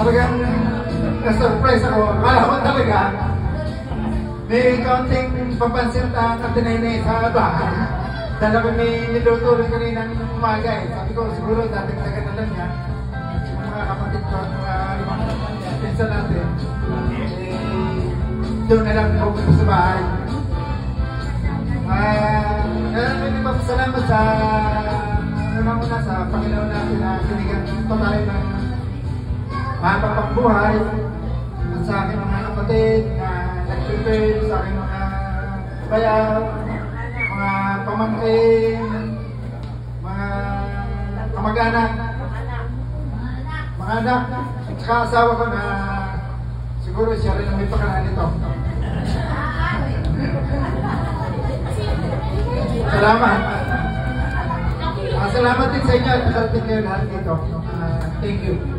talagang na-surprise ako. Akala ko talaga may kaunting papansin na katinay sa bahay. Dahil ako may niluto rin kaninang umaga eh. Sabi ko siguro dating taga na lang niya. Yung mga kapatid ko at mga ibang pinsan natin. Doon na lang pupunta sa bahay. Kaya hindi pa salamat sa unang-una sa Panginoon natin na binigyan pa tayo ng mahabang buhay at sa aking mga kapatid na nag-prepare, sa aking mga bayaw, mga pamangkin, mga kamag-anak, mga anak, at saka asawa ko na siguro siya rin ang may pakalaan nito. Salamat. Salamat din sa inyo at sa ating kayo lahat dito. Thank you.